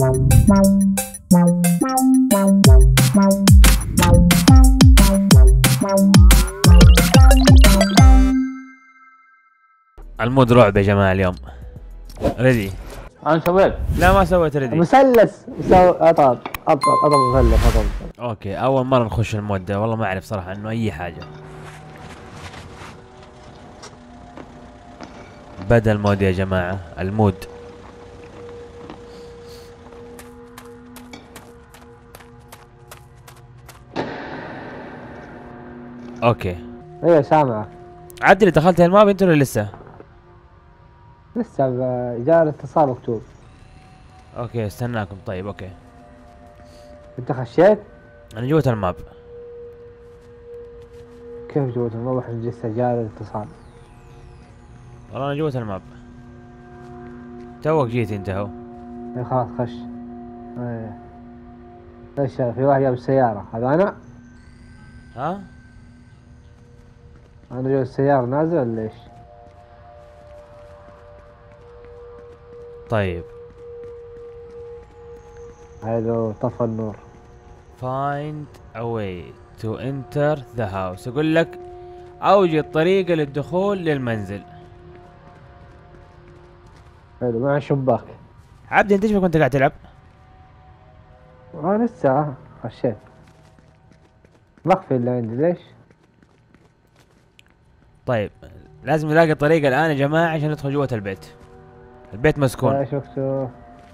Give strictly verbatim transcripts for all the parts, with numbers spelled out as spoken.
المود رعب يا جماعة اليوم. ريدي؟ انا سويت. لا ما سويت ريدي. مثلث سو اضغط اضغط اضغط مثلث اضغط. اوكي اول مرة نخش المود ده، والله ما اعرف صراحة انه اي حاجة. بدأ المود يا جماعة، المود. اوكي. ايوه سامعك. عدلي دخلت الماب انت ولا لسه؟ لسه جاء الاتصال مكتوب. اوكي استناكم. طيب اوكي. انت خشيت؟ انا جوة الماب. كيف جوة الماب واحد لسه جاء الاتصال؟ والله انا جوة الماب. توك جيت انت اهو. اي خلاص خش. ايه. ايش في واحد جاب السيارة، هذا انا؟ ها؟ انا جوا السيارة نازل ولا ايش؟ طيب. هذا طفى النور. find a way to enter the house. يقول لك اوجد طريقة للدخول للمنزل. حلو مع شباك. عبدي انت ايش كنت قاعد تلعب؟ انا لسه خشيت. مخفي اللي عندي ليش؟ طيب لازم نلاقي طريقة الان يا جماعة عشان ندخل جوة البيت. البيت مسكون. لا شفته.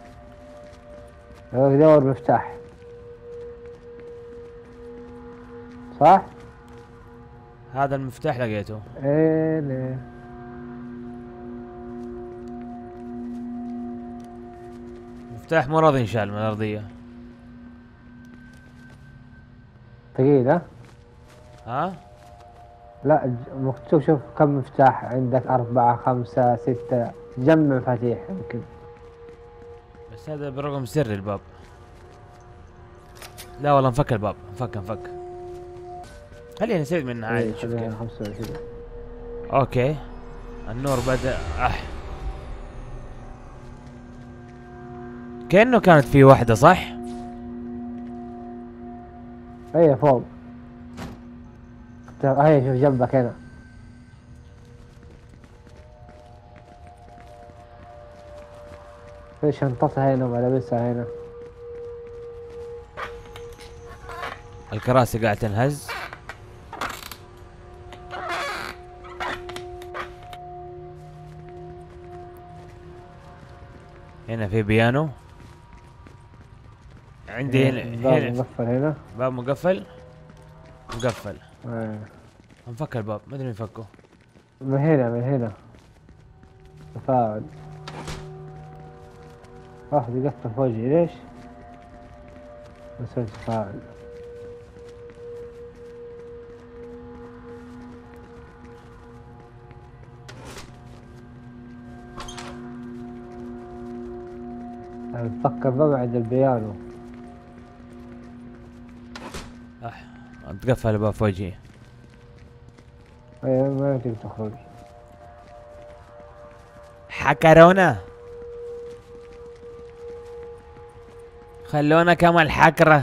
دور مفتاح. صح؟ هذا المفتاح لقيته. ايه ليه؟ مفتاح مو راضي ينشال من الارضية. ثقيل ها؟ ها؟ لا ج- مكتوب شوف كم مفتاح عندك، أربعة خمسة ستة، جمع مفاتيح يمكن. بس هذا برقم سري الباب. لا والله انفك الباب، انفك انفك. خلينا نستفيد منه عادي إيه، نشوف خلينا كيف. خمسة وعشرين. اوكي. النور بدأ. اح كأنه كانت في واحدة صح؟ هي فوق. هي شوف جنبك هنا. في شنطتها هنا وملابسها هنا. الكراسي قاعدة تنهز. هنا في بيانو. عندي هنا باب هنا مقفل هنا. باب مقفل. مقفل. ايه. انفك الباب، ما ادري مين فكه. من هنا من هنا. تفاعل. واحد يقفل فوقي ليش؟ بسوي تفاعل. نفكر باب عند البيانو. اح تقفل الباب في وجهي. ايه ما يمكن تخرج. حكرونا. خلونا كما الحكرة.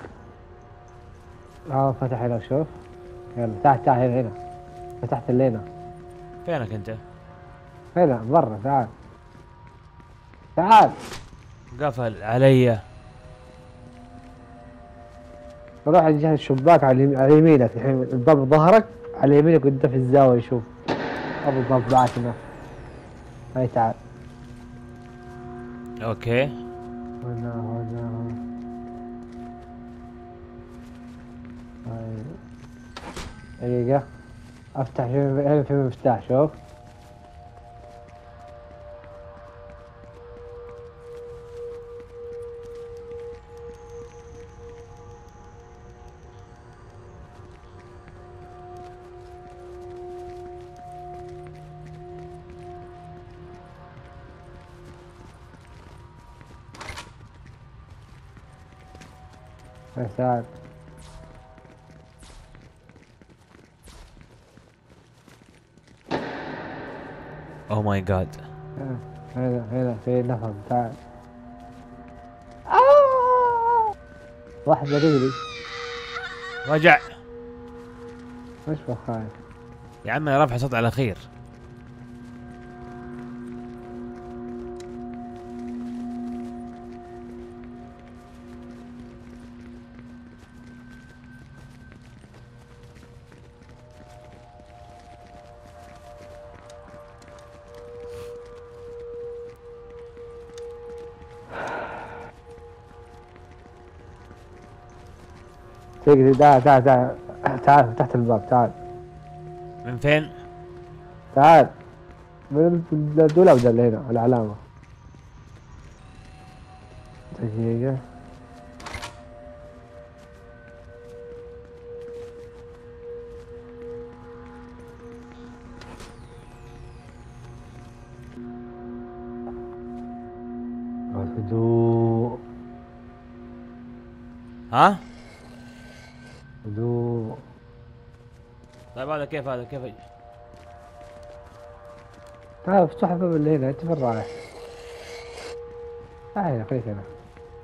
اه فتح هنا شوف. يلا تعال تعال هنا هنا. فتحت الليلة. فينك انت؟ هنا برا تعال. تعال. قفل علي. روح جهة الشباك على اليم- على يمينك الحين الباب ظهرك على يمينك وانت في الزاوية شوف. ابو الباب بعتنا. هاي تعال. اوكي. هنا هنا. هاي. دقيقة. افتح شوف هنا في مفتاح شوف. هاي تعال. اوه ماي جاد. هنا هنا في نفر تعال. واحد رجلي. رجع. مش بخايف. يا عم انا رافع صوت على خير. تقدر تعال تعال تعال تعال تحت الباب تعال. من فين؟ تعال من الدولاب ده اللي هنا العلامة. دقيقة. هدوء. ها؟ هدوء. طيب هذا كيف هذا كيف؟ تعال افتح الباب اللي هنا. انت فين رايح؟ تعال هنا خليك هنا.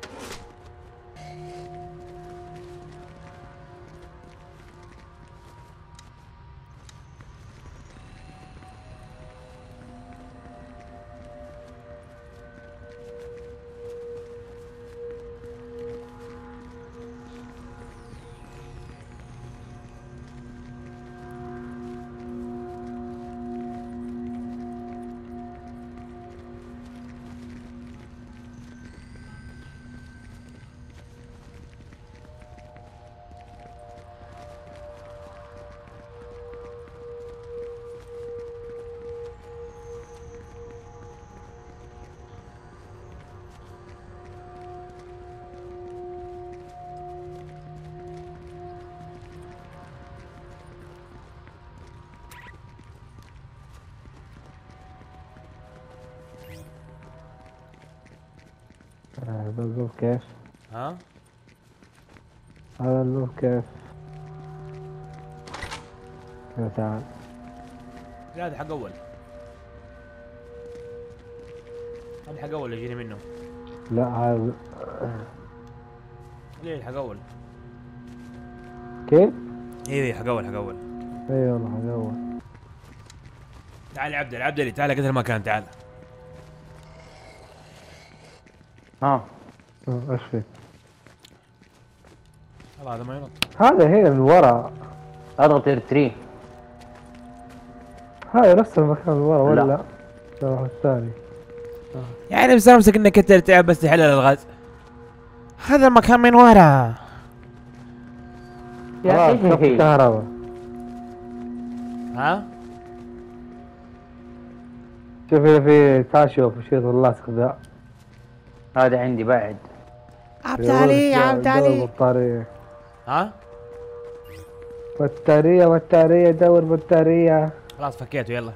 هذا الباب كيف؟ ها؟ هذا الباب كيف؟ كذا تعال. لا هذا حق اول. هذا حق اول يجيني منه. لا هذا ليه حق اول؟ كيف؟ ايوه حق اول حق اول. اي والله هذا هو. تعال يا عبد الله عبد الله تعال قدر المكان تعال. ها ايش فيك؟ والله هذا ما ينط. هذا هنا من ورا. اضغط ار ثلاثة. هذا نفس المكان من ورا لا. ولا؟ لا واحد ثاني. يعني بس امسك انك انت تعب بس تحل الغاز. هذا المكان من ورا. يا خلاص ايش شفت هي؟ كهرباء. ها؟ شوف هنا في تعال شوف شيء اللاصق ذا. هذا عندي بعد. عبد علي عبد علي. بطارية. ها؟ بطارية بطارية دور بطارية. خلاص فكيته يلا.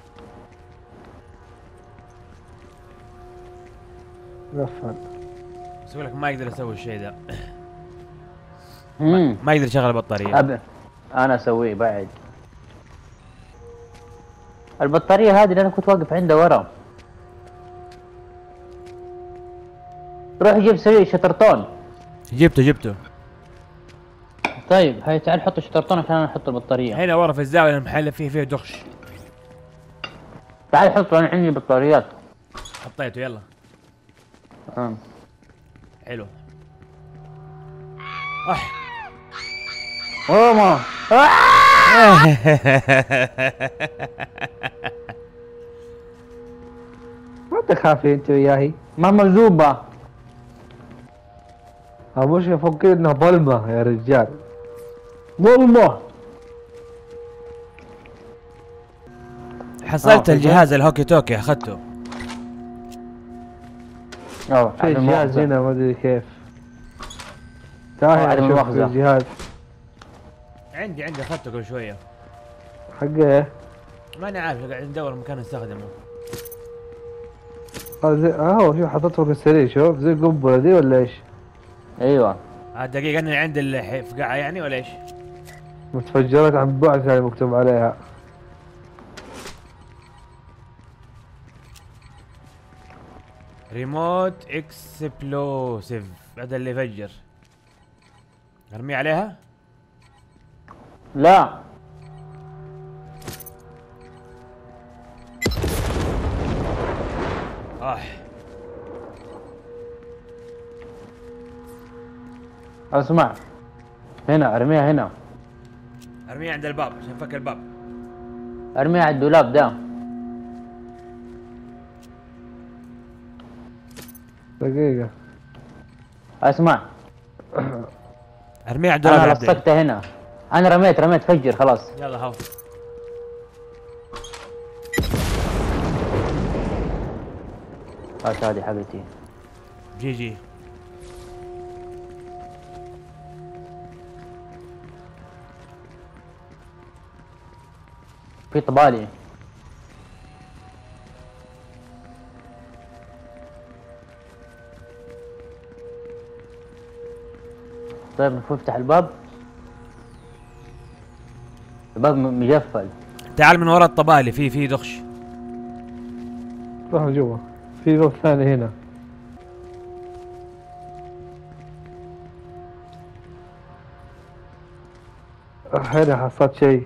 قفل. بس اقول لك ما يقدر يسوي الشيء ذا. امم ما يقدر يشغل البطارية. أب... انا اسويه بعد. البطارية هذه اللي انا كنت واقف عندها ورا. روح جيب سوي شطرطون. جبته جبته. طيب هاي تعال حط الشطرطون عشان انا احط البطارية. هنا ورا في الزاوية المحل فيه فيه دخش. تعال حط انا عندي بطاريات. حطيته يلا. آه. حلو. اح. اوما ما تخافي انت وياهي. ماما زوبة. مش يفكر انها ظلمة يا رجال. ظلمة. حصلت آه، الجهاز الهوكي توكي اخذته. اه في جهاز هنا ما ادري كيف. آه، تعال عدم شوف المؤاخذة. الجهاز. عندي عندي اخذته قبل شوية. حق ايه؟ ماني عارف قاعد ندور مكان استخدمه. هذا زي اه هو شوف حطيته فوق السرير شوف زي القنبلة دي ولا ايش؟ ايوه آه دقيقة انا عند الفقاعة يعني ولا ايش؟ متفجرات عن بعد يعني مكتوب عليها. ريموت اكسبلوسيف هذا اللي يفجر. ارمي عليها؟ لا اه اسمع، هنا ارميها هنا. ارميها عند الباب عشان فك الباب. ارميها على الدولاب ده. دقيقة. اسمع، ارميها عند الدولاب. انا لصقتها هنا. انا رميت رميت فجر خلاص. يلا هاو. هات هذه حقتي. جي جي. في طبالي. طيب المفروض افتح الباب. الباب م- مجفل. تعال من ورا الطبالي، في في دخش. روح جوا. في باب ثاني هنا. هنا حصلت شيء.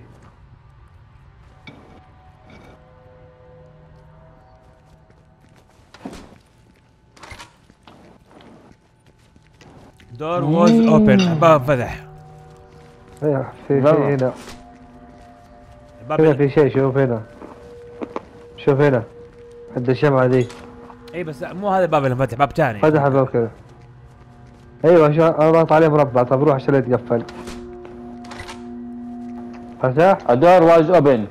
دور ووز اوبن، الباب فتح. هنا في لا. شيء هنا. الباب هنا ال- في شيء. شوف هنا. شوف هنا عند الشمعة دي. اي بس مو هذا الباب اللي فتح، باب ثاني. فتح الباب كذا. ايوه شو انا ضغط عليه مربع. طب روح عشان لا يتقفل. فتح؟ الدور واز اوبن.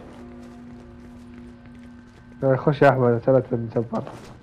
خش يا احمد ثلاث مجبر.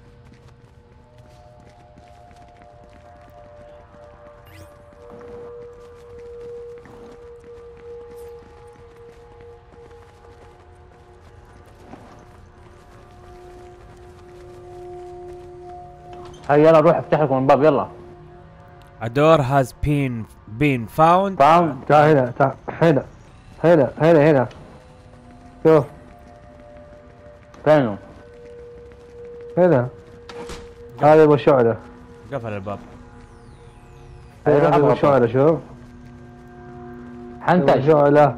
هيا يلا روح افتح لكم الباب يلا. A door has been been found. فاهم؟ تعال هنا تعال هنا هنا هنا هنا. شوف فينه؟ هنا. هذا ابو شعلة. قفل الباب. هيروح هذا ابو أضغطه. شعلة. شوف ابو حنتج. شعلة.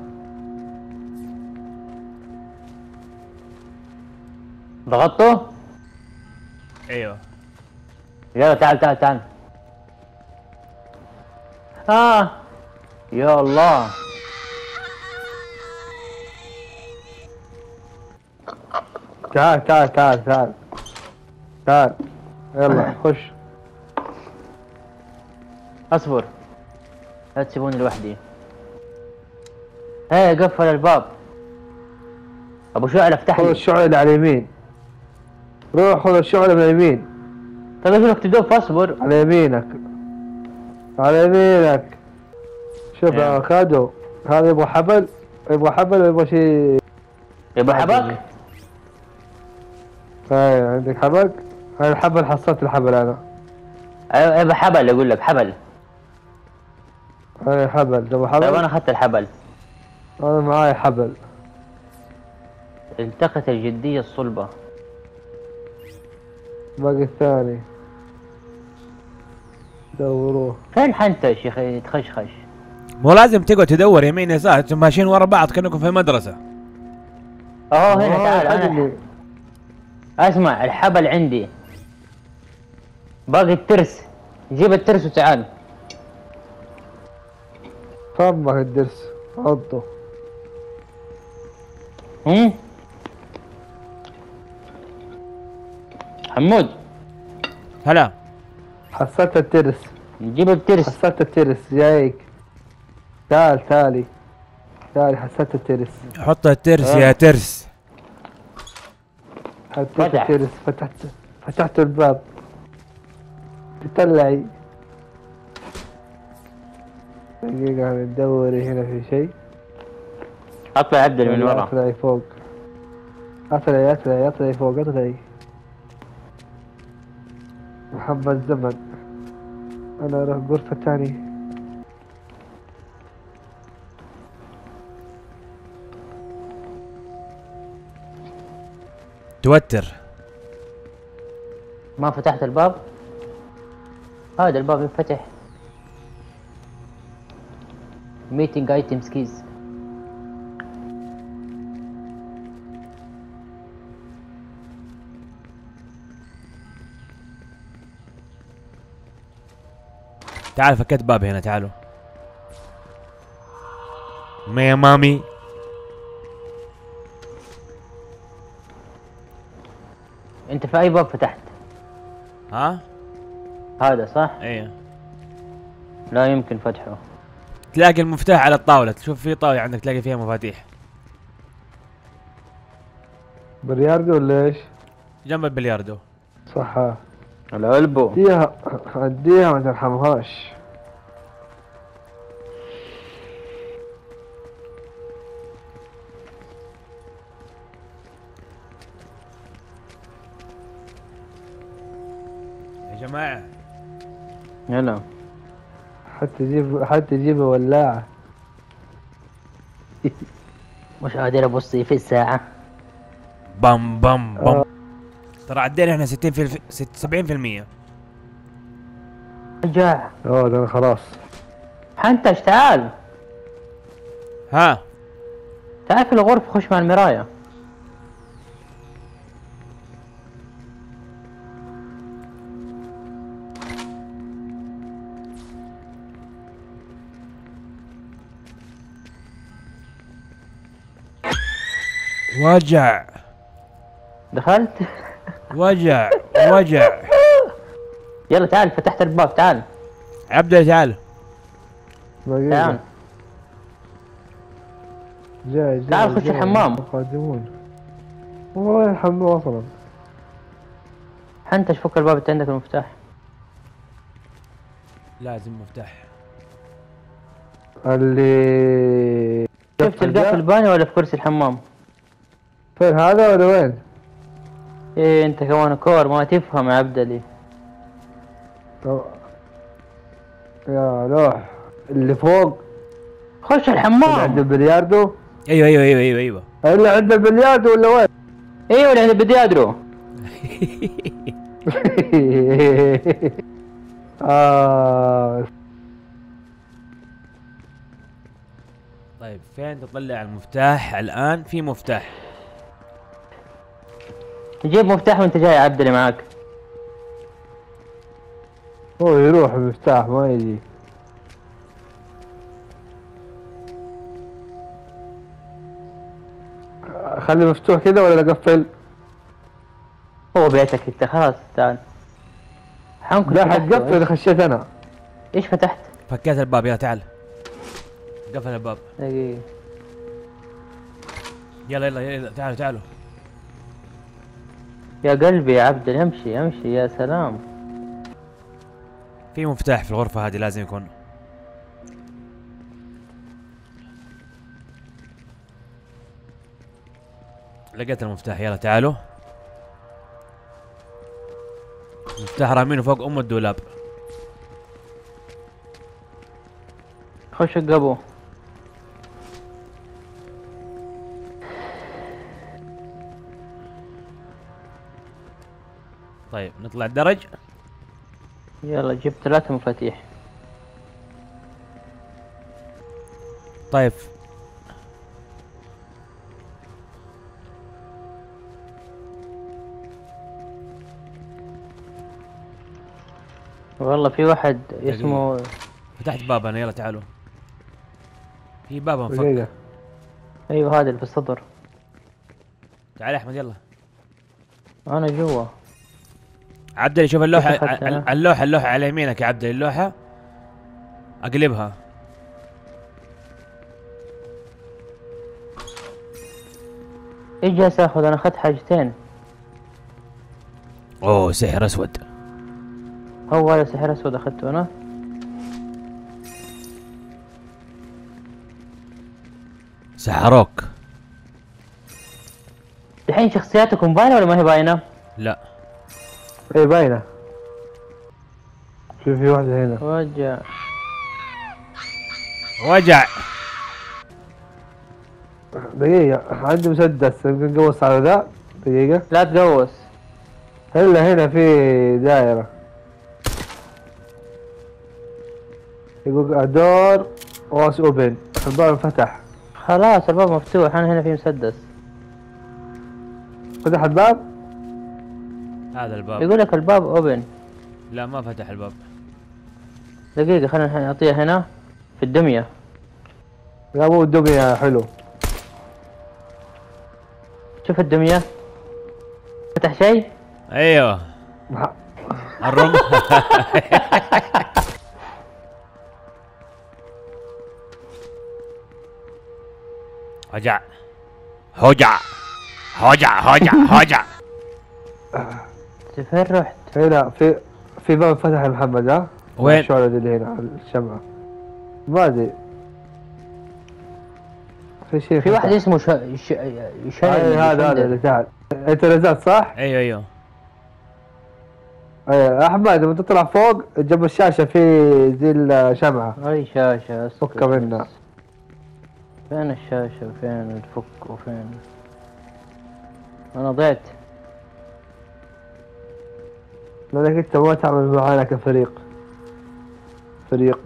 ضغطته؟ ايوه. يلا تعال تعال تعال. اه يا الله. تعال تعال تعال تعال تعال. يلا خش. اصبر، لا تسيبوني لوحدي. ايه قفل الباب. ابو شعلة افتح خذ لي. الشعلة اللي على اليمين. روح خذ الشعلة من اليمين. طيب ايش بدك تدوب؟ اصبر. على يمينك. على يمينك. شوف نعم. يا كادو. هذا يبغى حبل. يبغى حبل ويبغى شيء. يبغى حبك؟ هاي عندك حبل. هاي الحبل. حصلت الحبل انا. ايوه يبغى حبل، اقول لك حبل. هاي حبل. تبغى طيب حبل. انا اخذت الحبل. انا معاي حبل. التقت الجدية الصلبة. باقي الثاني. دوروه. فين حنتش يا اخي تخشخش؟ مو لازم تقعد تدور يمين يسار، انتم ماشيين ورا بعض كانكم في مدرسة. اهو هنا آه، تعال. هذا انا اللي- اسمع، الحبل عندي. باقي الترس. جيب الترس وتعال. فمك الدرس. حطه. هم؟ حمود هلا. حصلت الترس. جيب الترس. حصلت الترس جايك. تعال تالي. تعال حصلت الترس. حط الترس آه. يا ترس. حطيت فتح. الترس. فتحت. فتحت الباب. تطلعي. دقيقة ندوري هنا في شيء. اطلع عدل من ورا. اطلعي فوق. اطلعي اطلعي اطلعي فوق اطلعي. محمد زمن. انا اروح غرفة تاني. توتر. ما فتحت الباب. هذا الباب ينفتح. ميتنج ايتمز كيز. تعال فكيت باب هنا، تعالوا. ما يا مامي. انت في اي باب فتحت؟ ها؟ هذا صح؟ ايه. لا يمكن فتحه. تلاقي المفتاح على الطاولة، تشوف في طاولة عندك تلاقي فيها مفاتيح. بلياردو ولا ايش؟ جنب البلياردو. صح. العلبو. اديها اديها ما ترحمهاش. يا جماعة يلا. حتى جيب حتى جيب ولاعة. مش قادر ابص في الساعة. بام بام بام. ترى عدينا احنا ستين في الف... ست سبعين في المية. رجع. اوه ده خلاص. حنتش تعال. ها؟ تعال في الغرفة، خش مع المراية. وجع دخلت. وجع وجع. يلا تعال، فتحت الباب، تعال عبد تعال. تعال جاي جاي تعال خش جاي. الحمام. قادمون. والله الحمام اصلا. حنتش فك الباب، انت عندك المفتاح. لازم مفتاح. اللي كيف تلقاه في البانيو ولا في كرسي الحمام؟ فين هذا ولا وين؟ ايه انت كمان كور ما تفهم يا عبدلي. طب... يا لوح اللي فوق. خش اللي عند الحمام. البلياردو. ايوه ايوه ايوه ايوه ايوه. اللي عند البلياردو ولا وين؟ ايوه اللي عند البديادرو. آه. طيب فين تطلع المفتاح الان؟ في مفتاح. جيب مفتاح وانت جاي يا عبدلي معاك. هو يروح المفتاح ما يجي. خلي مفتوح كده ولا اقفل؟ هو بيتك انت، خلاص تعال. حنكش. لا حتقفل اذا خشيت انا. ايش فتحت؟ فكيت الباب، يلا تعال. قفل الباب. دقيقة. يلا يلا يلا تعالوا تعالوا. يا قلبي يا عبدلي امشي امشي يا سلام. في مفتاح في الغرفة هذه لازم يكون. لقيت المفتاح، يلا تعالوا. المفتاح رامينه فوق ام الدولاب. خش القبو. طيب نطلع الدرج. يلا جبت ثلاثة مفاتيح. طيب والله في واحد اسمه. فتحت باب انا، يلا تعالوا. في باب مفك. دقيقة. ايوه هذا اللي في الصدر. تعال يا احمد يلا. انا جوا. عبدلي شوف اللوحة، كيف أخذت أنا؟ اللوحة اللوحة على يمينك يا عبدلي، اللوحة اقلبها. ايش جالس اخذ؟ انا اخذت حاجتين. اوه سحر اسود. هو هذا سحر اسود اخذته انا. سحروك. الحين شخصياتكم باينة ولا ما هي باينة؟ لا ايه باينة. في في واحدة هنا. وجع. وجع. دقيقة عندي مسدس يمكن نقوص على ذا. دقيقة. لا تقوس. هلا هنا في دائرة. يقول ادور واس اوبن، الباب انفتح. خلاص الباب مفتوح، انا هنا في مسدس. فتح الباب؟ هذا الباب. يقول لك الباب اوبن. لا ما فتح الباب. دقيقة خلينا نعطيها هنا في الدمية. لا مو الدمية حلو. شوف الدمية. فتح شيء؟ ايوه. الرم. هجع هجع هجع هجع هجع. فين رحت؟ هنا في في باب فتح يا محمد. ها وين؟ الشعلة دي اللي هنا على الشمعة. ما ادري في شيء. في واحد اسمه ش... ش... شاي. هذا هذا اللي تحت. انت نزلت صح؟ ايوه ايوه. ايه احمد لما تطلع فوق جنب الشاشة في زي الشمعة. اي شاشة فك منها. فين الشاشة وفين الفك وفين؟ انا ضعت. لانك انت ما تعمل معانا كفريق. فريق.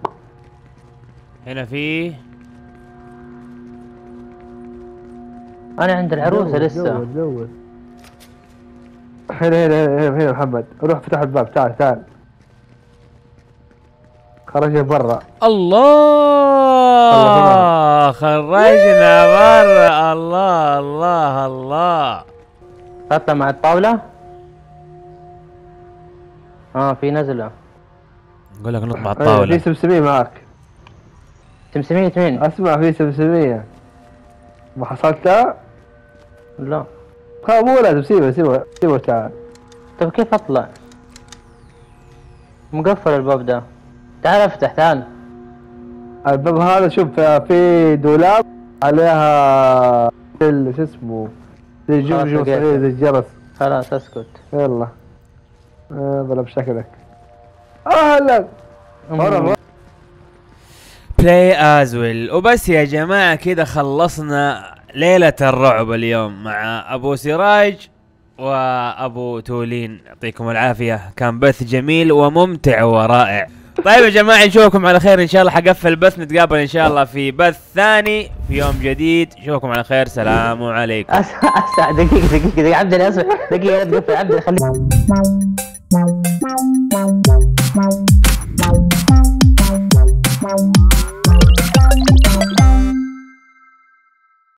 هنا في انا عند العروسة دور لسه. دور دور. هنا هنا هنا هنا محمد، روح فتح الباب. تعال تعال. خرج برا. الله خرجنا برا. الله الله الله. اطلع مع الطاولة. اه في نزلة. اقول لك نطلع في الطاولة. سمسمية معك. سمسمية مين؟ اسمع في سمسمية. ما حصلتها؟ لا. ها مو لازم سيبه سيبه سيبه. تعال. طيب كيف اطلع؟ مقفل الباب ده. تعال افتح تعال. الباب هذا شوف في دولاب عليها ال- شو اسمه زي الجمجمة خلاص لقيته. صغير زي الجرس. خلاص اسكت. يلا اضرب شكلك. اهلا. أمم. بلاي ازويل. وبس يا جماعة كده خلصنا ليلة الرعب اليوم مع ابو سراج وابو تولين. يعطيكم العافية، كان بث جميل وممتع ورائع. طيب يا جماعة نشوفكم على خير ان شاء الله. حقفل بث، نتقابل ان شاء الله في بث ثاني في يوم جديد. نشوفكم على خير، سلام عليكم. اسمع اسمع دقيقة دقيقة دقيقة عبد الله اسمع دقيقة لا تقفل عبد الله خليك.